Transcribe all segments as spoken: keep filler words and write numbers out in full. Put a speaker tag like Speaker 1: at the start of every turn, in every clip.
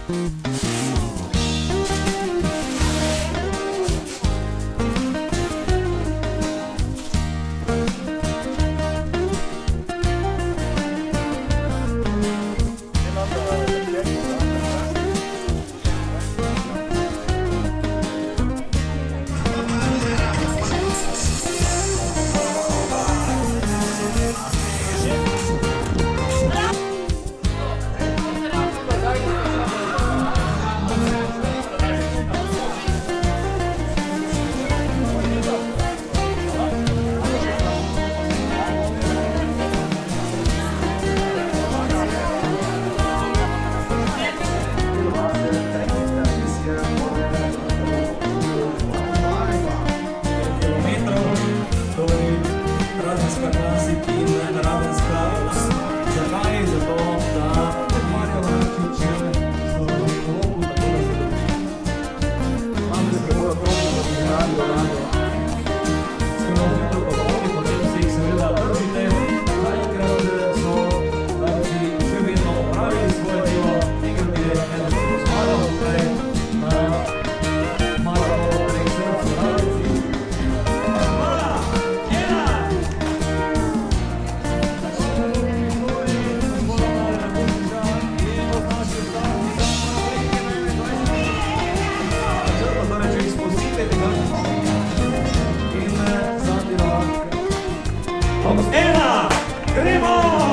Speaker 1: Ena, gremo,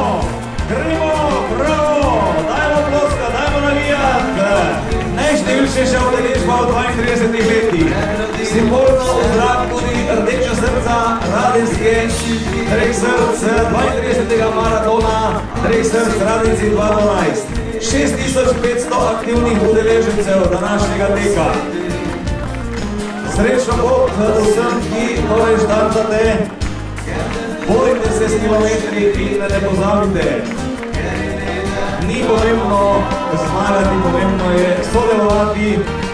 Speaker 1: gremo, bravo, dajmo ploska, dajmo navijati. Najštevilčnejša udeležba v dvaintridesetih letih. Simbolno v zrak tudi rdeča srca Radenske, treh src dvaintridesetega maratona, treh src Radenci dva dvanajst. šest tisoč petsto aktivnih udeležencev današnjega teka. Srečno pot vsem, ki torej štartate. Bojte se s kilometri in ne pozabite. Ni pomembno zmagati, pomembno je sodelovati.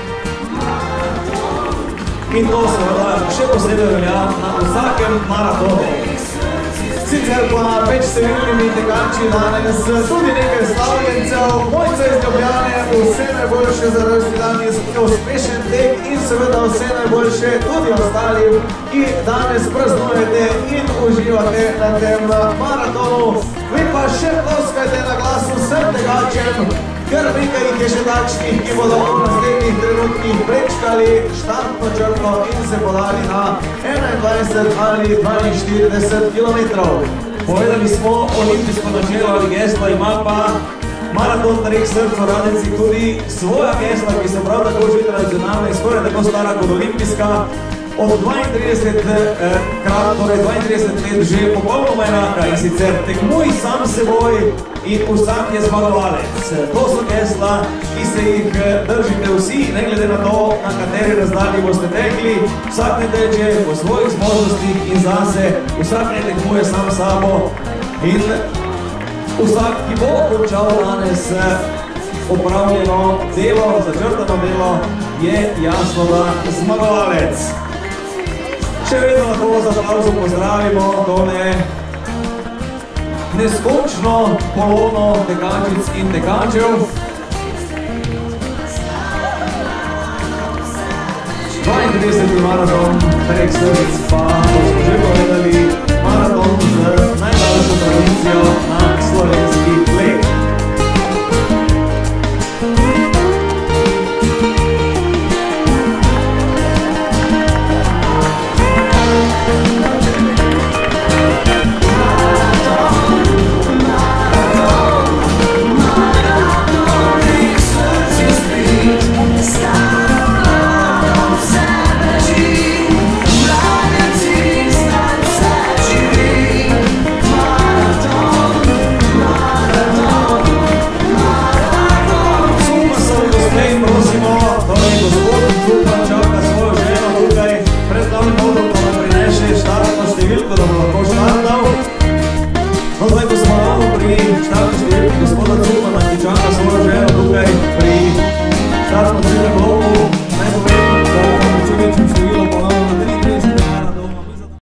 Speaker 1: In to seveda še posebej velja na vsakem maratonu. Sicer pa več številnimi tekači danes tudi nekaj slavljencev, Mojca iz Ljubljane, vse najboljše za rojstni dan, uspešen tek in seveda vse najboljše tudi ostalim, ki danes praznujete in uživate na tem maratonu. Vi pa še ploskajte na glas vsem tekačem, ker nekaj jih je še takšnih, ki bodo v naslednjih trenutkih prečkali štartno črto in se podali na enaindvajset ali dvainštirideset kilometrov. Povedali smo olimpijsko načelo ali geslo, ima pa maraton treh src v Radenci tudi svoja gesla, ki so prav tako že tradicionalna in skoraj tako stara kot olimpijska. Od dvaintrideset krat, torej dvaintrideset let že popolnoma enaka in sicer tekmuj sam seboj in vsak je zmagovalec. To so gesla, ki se jih držite vsi, ne glede na to, na kateri razdalji boste tekli. Vsak ne teče po svojih zmožnostih in zase, vsak ne tekmuje sam sabo in vsak, ki bo končal danes opravljeno delo, začrtano delo, je jasno, da zmagovalec. Še vedno lahko z aplavzom pozdravimo tole neskončno kolono tekačic in tekačev. dvaintrideseti maraton treh src pa, kot smo že povedali, maraton z najdaljšo tradicijo na slovenskih tleh. Številko, da bo